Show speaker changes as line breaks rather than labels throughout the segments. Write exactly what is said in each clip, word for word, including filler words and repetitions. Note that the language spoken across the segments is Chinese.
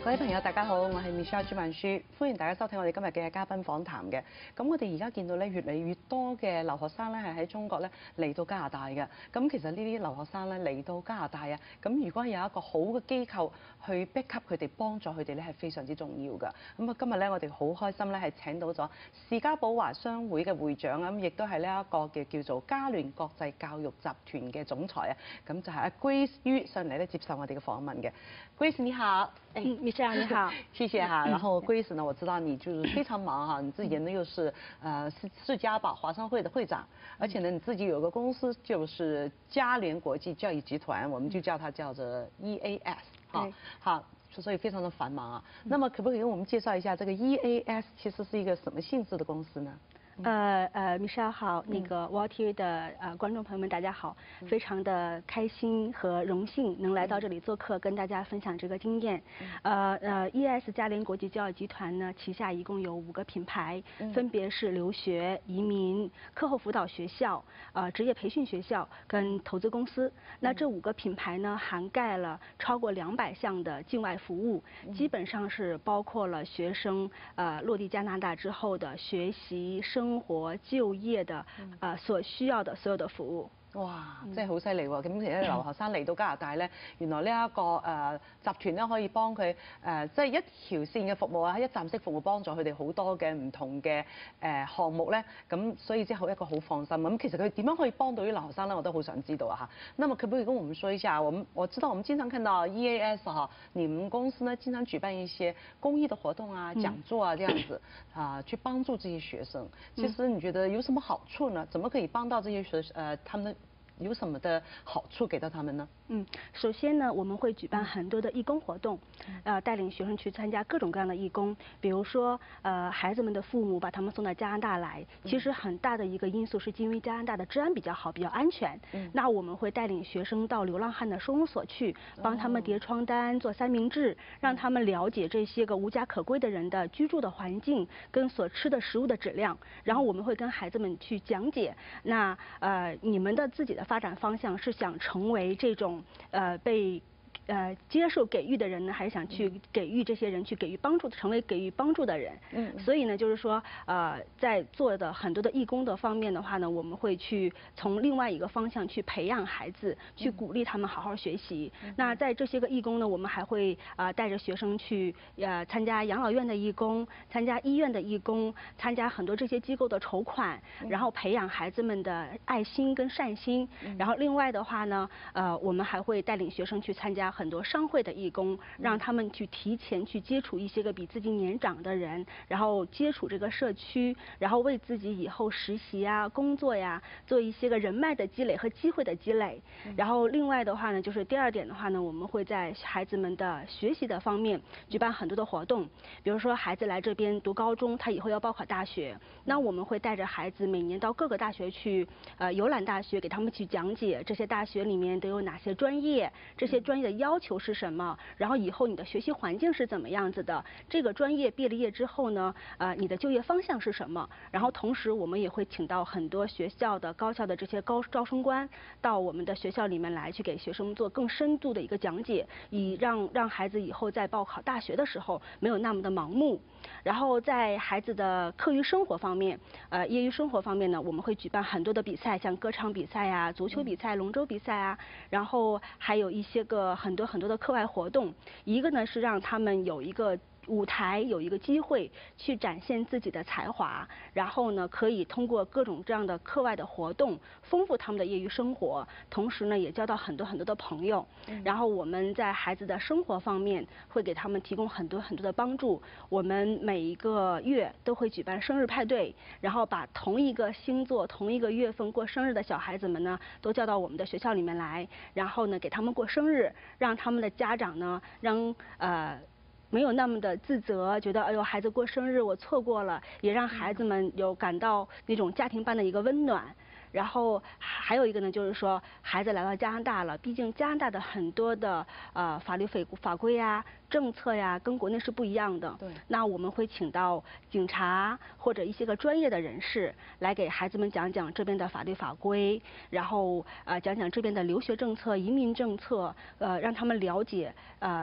各位朋友，大家好，我係 Michelle 朱曼舒，歡迎大家收睇我哋今日嘅嘉賓訪談嘅。咁我哋而家見到咧，越嚟越多嘅留學生咧係喺中國咧嚟到加拿大嘅。咁其實呢啲留學生咧嚟到加拿大啊，咁如果有一個好嘅機構去逼給佢哋幫助佢哋咧，係非常之重要㗎。咁啊，今日咧我哋好開心咧係請到咗士嘉堡華商會嘅會長啊，咁亦都係呢一個嘅叫做嘉聯國際教育集團嘅總裁啊。咁就係阿 Grace 於上嚟咧接受我哋嘅訪問嘅。Grace 你好。
嗯，米莎你好，
謝謝哈。然後 Grace 呢，我知道你就是非常忙哈，你自己呢又是呃士士嘉堡華商會的會長，而且呢你自己有個公司就是嘉聯國際教育集團，我們就叫它叫做 E A S 哈，好，所以非常的繁忙啊。那麼可不可以給我們介紹一下這個 E A S 其實是一個什麼性質的公司呢？
呃呃，米莎好，那個 W O T V 的呃觀眾朋友們大家好，非常的開心和榮幸能來到這裡做客，跟大家分享這個經驗。呃呃 ，E A S 嘉聯國際教育集團呢，旗下一共有五個品牌，分別是留學、移民、課後輔導學校、呃職業培訓學校跟投資公司。那這五個品牌呢，涵蓋了超過兩百項的境外服務，基本上是包括了學生呃落地加拿大之後的學習生。生活就業的呃所需要的所有的服務。
哇，真係好犀利喎！咁其實留學生嚟到加拿大咧，原來呢一個誒集團咧可以幫佢誒即係一條線嘅服務啊，一站式服務幫助佢哋好多嘅唔同嘅誒項目咧，咁所以即係好一個好放心。咁其實佢點樣可以幫到啲留學生咧，我都好想知道啊嚇。那麼可不可以跟我們說一下？我們我知道我們經常看到 E A S 哈，你們公司呢經常舉辦一些公益的活動啊、講座啊這樣子啊，去幫助這些學生。其實你覺得有什麼好處呢？怎麼可以幫到這些學呃他們？有什麼的好處給到他們呢？
嗯，首先呢，我們會舉辦很多的義工活動，呃，帶領學生去參加各種各樣的義工。比如說，呃，孩子們的父母把他們送到加拿大來，其實很大的一個因素是因為加拿大的治安比較好，比較安全。嗯，那我們會帶領學生到流浪漢的收容所去，幫他們疊床單、做三明治，讓他們了解這些個無家可歸的人的居住的環境跟所吃的食物的質量。然後我們會跟孩子們去講解，那呃，你們的自己的發展方向是想成為這種呃被呃接受給予的人呢，還是想去給予這些人去給予幫助，成為給予幫助的人？嗯，所以呢，就是說呃在做的很多的義工的方面的話呢，我們會去從另外一個方向去培養孩子，去鼓勵他們好好學習。嗯、那在這些個義工呢，我們還會啊、呃、帶着學生去呃參加養老院的義工，參加醫院的義工，參加很多這些機構的籌款，然後培養孩子們的愛心跟善心。嗯、然後另外的話呢，呃我們還會帶領學生去參加很多商會的義工，讓他們去提前去接觸一些個比自己年長的人，然後接觸這個社區，然後為自己以後實習啊、工作呀，做一些個人脈的積累和機會的積累。然後另外的話呢，就是第二點的話呢，我們會在孩子們的學習的方面舉辦很多的活動，比如說孩子來這邊讀高中，他以後要報考大學，那我們會帶着孩子每年到各個大學去，呃遊覽大學，給他們去講解這些大學裡面都有哪些專業，這些專業的要求是什麼，然後以後你的學習環境是怎麼樣子的，這個專業畢了業之後呢，呃，你的就業方向是什麼？然後同時我們也會請到很多學校的高校的這些高招生官到我們的學校裡面來，去給學生做更深度的一個講解，以讓讓孩子以後在報考大學的時候沒有那麼的盲目。然後在孩子的課餘生活方面，呃，業餘生活方面呢，我們會舉辦很多的比賽，像歌唱比賽啊、足球比賽、龍舟比賽啊，然後還有一些個很多很多的課外活動。一個呢是讓他們有一個舞台，有一個機會去展現自己的才華，然後呢可以通過各種這樣的課外的活動豐富他們的業餘生活，同時呢也交到很多很多的朋友。然後我們在孩子的生活方面會給他們提供很多很多的幫助。我們每一個月都會舉辦生日派對，然後把同一個星座、同一個月份過生日的小孩子們呢都叫到我們的學校裡面來，然後呢給他們過生日，讓他們的家長呢讓呃沒有那麼的自責，覺得哎呦孩子過生日我錯過了，也讓孩子們有感到那種家庭般的一個溫暖。然後還有一個呢，就是說孩子來到加拿大了，畢竟加拿大的很多的呃法律法法規呀、政策呀，跟國內是不一樣的。對。那我們會請到警察或者一些個專業的人士來給孩子們講講這邊的法律法規，然後呃講講這邊的留學政策、移民政策，呃讓他們了解呃。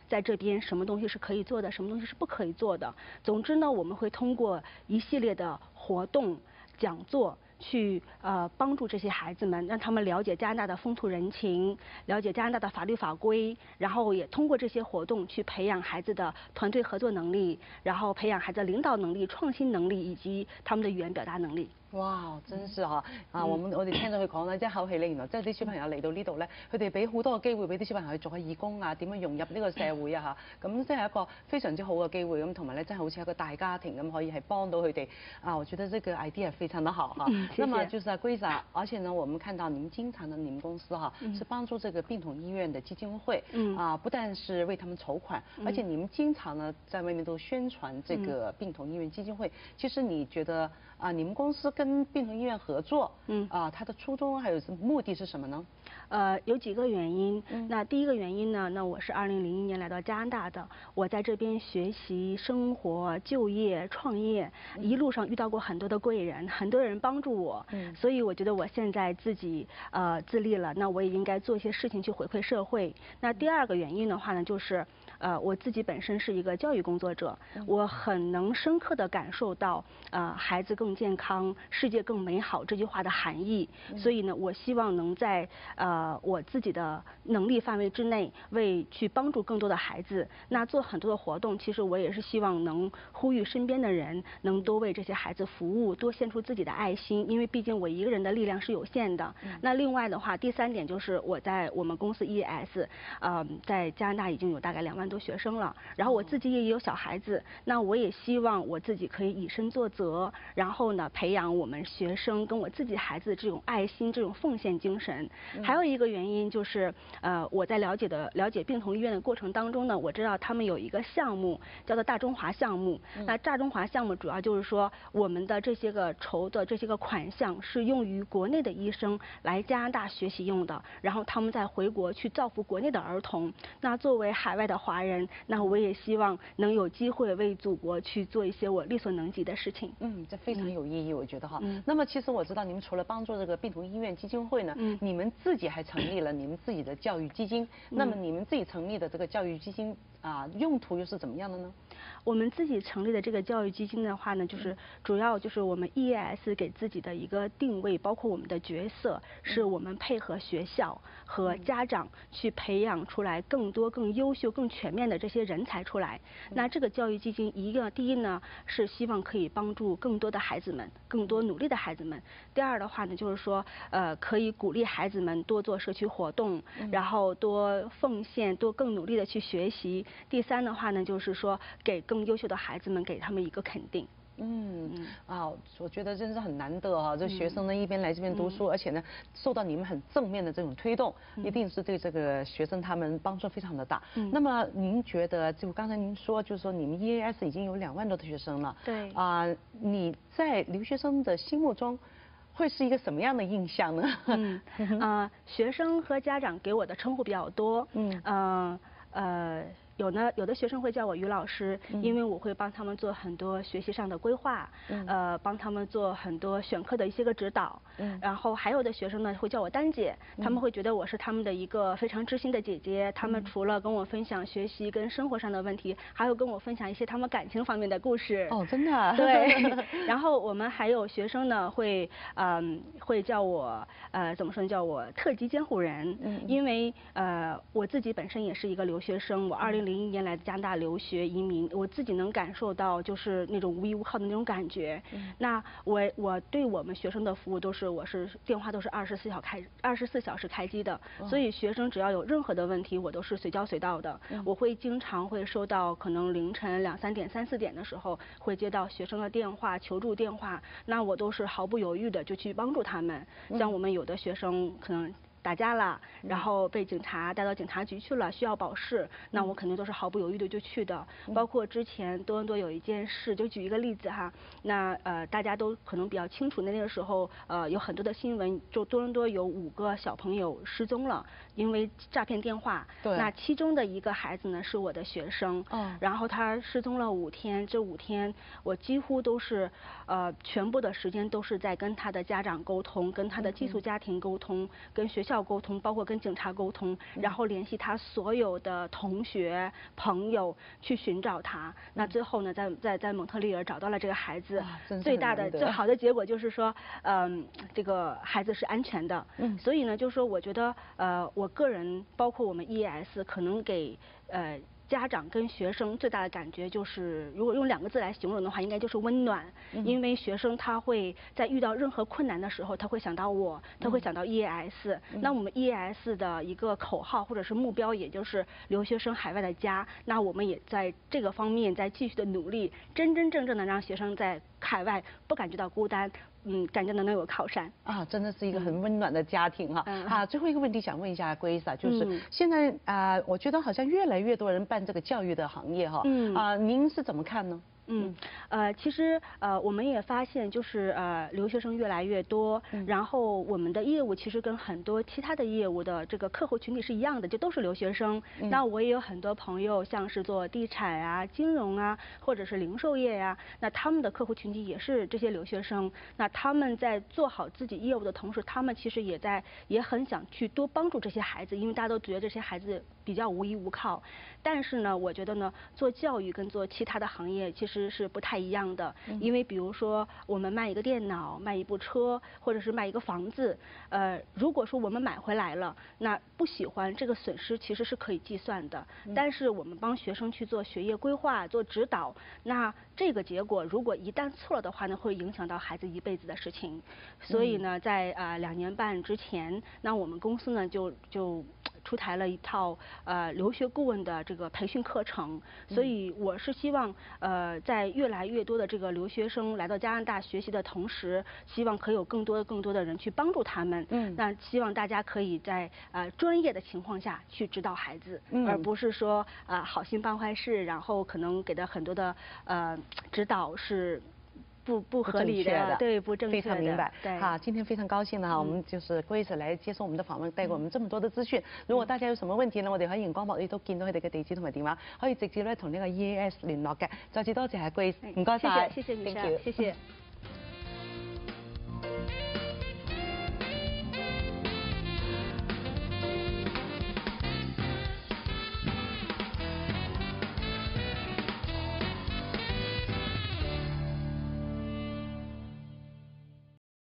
在这边什么东西是可以做的，什么东西是不可以做的。总之呢，我们会通过一系列的活动、讲座。去呃帮助这些孩子们，让他们了解加拿大的风土人情，了解加拿大的法律法规，然后也通过这些活动去培养孩子的团队合作能力，然後培養孩子的領導能力、創新能力以及他們的語言表達能力。
哇！真是嚇啊！我們我哋聽到佢講咧，一口氣咧，原來即係啲小朋友嚟到呢度咧，佢哋俾好多嘅機會俾啲小朋友去做下義工啊，點樣融入呢個社會啊嚇，咁即係一個非常之好嘅機會咁，同埋咧真係好似一個大家庭咁，可以係幫到佢哋啊！我覺得這個 idea 非常的好哈。
嗯，謝謝。
那麼就是 Grace 啊，而且呢，我們看到你們經常的你們公司哈，是幫助這個病童醫院的基金會，嗯啊，不但是為他們籌款，而且你們經常呢在外面都宣傳這個病童醫院基金會。其實你覺得啊，你們公司跟病童醫院合作，嗯啊，它的初衷還有目的是什麼呢？
呃，有幾個原因。嗯、那第一個原因呢，那我是二零零一年來到加拿大的，我在這邊學習、生活、就業、創業，一路上遇到過很多的貴人，很多人幫助我，嗯、所以我覺得我現在自己呃自立了，那我也應該做一些事情去回饋社會。那第二個原因的話呢，就是呃我自己本身是一個教育工作者，我很能深刻地感受到呃孩子更健康、世界更美好這句話的含義，所以呢，我希望能在呃呃，我自己的能力範圍之內，為去幫助更多的孩子，那做很多的活動，其實我也是希望能呼籲身邊的人能多為這些孩子服務，多獻出自己的愛心，因為畢竟我一個人的力量是有限的。嗯、那另外的話，第三點就是我在我們公司 E A S， 呃，在加拿大已經有大概兩萬多學生了，然後我自己也有小孩子，那我也希望我自己可以以身作則，然後呢，培養我們學生跟我自己孩子的這種愛心、這種奉獻精神，嗯、還有。一個原因就是，呃，我在了解的了解病童醫院的過程當中呢，我知道他們有一個項目叫做大中華項目。嗯、那大中華項目主要就是說，我們的這些個籌的這些個款項是用於國內的醫生來加拿大學習用的，然後他們再回國去造福國內的兒童。那作為海外的華人，那我也希望能有機會為祖國去做一些我力所能及的事情。
嗯，這非常有意義，嗯、我覺得哈。
嗯。
那麼其實我知道你們除了幫助這個病童醫院基金會呢，嗯、你們自己還成立了你們自己的教育基金。嗯、那麼你們自己成立的這個教育基金啊，用途又是怎麼樣的呢？
我們自己成立的這個教育基金的話呢，就是主要就是我們 E A S 給自己的一個定位，包括我們的角色，是我們配合學校和家長去培養出來更多、更優秀、更全面的這些人才出來。那這個教育基金一個第一呢，是希望可以幫助更多的孩子們，更多努力的孩子們。第二的話呢，就是說，呃，可以鼓勵孩子們多做社區活動，然後多奉獻，多更努力的去學習。第三的話呢，就是說給更更優秀的孩子們給他們一個肯定。
嗯嗯啊，我覺得真是很難得啊！這學生呢一邊來這邊讀書，嗯、而且呢受到你們很正面的這種推動，嗯、一定是對這個學生他們幫助非常的大。嗯、那麼您覺得，就剛才您說，就是說你們 E A S 已經有兩萬多的學生了。對。啊，你在留學生的心目中會是一個什麼樣的印象呢？
嗯啊、呃，學生和家長給我的稱呼比較多。嗯。呃呃。有呢，有的學生會叫我於老師，因為我會幫他們做很多學習上的規劃，嗯、呃，幫他們做很多選課的一些個指導。嗯、然後還有的學生呢會叫我丹姐，嗯、他們會覺得我是他們的一個非常知心的姐姐。嗯、他們除了跟我分享學習跟生活上的問題，還有跟我分享一些他們感情方面的故事。
哦，真的、啊？
對。然後我們還有學生呢會，嗯、呃，會叫我，呃，怎麼說呢？叫我特級監護人。嗯。因為，呃，我自己本身也是一個留學生，我二零。零一年來加拿大留學移民，我自己能感受到就是那種無依無靠的那種感覺。嗯、那我我對我們學生的服務都是我是電話都是二十四小開二十四小時開機的，哦、所以學生只要有任何的問題，我都是隨叫隨到的。嗯、我會經常會收到可能凌晨兩三點三四點的時候會接到學生的電話求助電話，那我都是毫不猶豫的就去幫助他們。嗯、像我們有的學生可能打架了，然後被警察帶到警察局去了，需要保釋，那我肯定都是毫不猶豫的就去的。包括之前多倫多有一件事，就舉一個例子哈，那呃大家都可能比較清楚，那那個時候呃有很多的新聞，就多倫多有五個小朋友失蹤了，因為詐騙電話。對。那其中的一個孩子呢是我的學生，嗯，然後他失蹤了五天，這五天我幾乎都是呃全部的時間都是在跟他的家長溝通，跟他的寄宿家庭溝通，跟學校校沟通，包括跟警察沟通，然后联系他所有的同学朋友去寻找他。那最后呢，在在在蒙特利尔找到了这个孩子。最大的最好的结果就是说，嗯，这个孩子是安全的。嗯，所以呢，就是说，我觉得，呃，我个人包括我们 E A S 可能给呃。家长跟学生最大的感觉就是，如果用两个字来形容的话，应该就是温暖。嗯、因为学生他会在遇到任何困难的时候，他会想到我，他会想到 E A S、嗯。那我们 E A S 的一个口号或者是目标，也就是留学生海外的家。那我们也在这个方面在继续的努力，真真正正的让学生在海外不感觉到孤单。嗯，感觉能有靠山
啊，真的是一个很温暖的家庭哈。
嗯、
啊，最后一个问题想问一下 Grace 啊，就是现在啊、呃，我觉得好像越来越多人办这个教育的行业哈。嗯。啊，您是怎么看呢？
嗯，呃，其实呃，我们也发现就是呃，留学生越来越多，嗯、然后我们的业务其实跟很多其他的业务的这个客户群体是一样的，就都是留学生。嗯、那我也有很多朋友，像是做地产啊、金融啊，或者是零售业呀、啊，那他们的客户群体也是这些留学生。那他们在做好自己业务的同时，他们其实也在也很想去多帮助这些孩子，因为大家都觉得这些孩子比较无依无靠。但是呢，我觉得呢，做教育跟做其他的行业其实是不太一样的，因为比如说我们卖一个电脑、卖一部车，或者是卖一个房子，呃，如果说我们买回来了，那不喜欢，这个损失其实是可以计算的。但是我们帮学生去做学业规划、做指导，那这个结果如果一旦错了的话呢，会影响到孩子一辈子的事情。所以呢，在呃两年半之前，那我们公司呢就就。出台了一套呃留学顾问的这个培训课程，所以我是希望呃在越来越多的这个留学生来到加拿大学习的同时，希望可以有更多更多的人去帮助他们。嗯，那希望大家可以在呃专业的情况下去指导孩子，嗯、而不是说啊、呃、好心办坏事，然后可能给的很多的呃指导是。不不合理的，对，不正确的，
非常明白。
对，
好，今天非常高兴呢哈，我们就是 Grace 來接受我們的訪問，帶給我們這麼多的資訊。如果大家有什麼問題呢，我哋喺熒光幕呢都見到佢哋嘅地址同埋電話，可以直接咧同呢個 E A S 聯絡嘅。再次多謝阿 Grace，唔該晒，
謝謝，謝謝你，謝謝。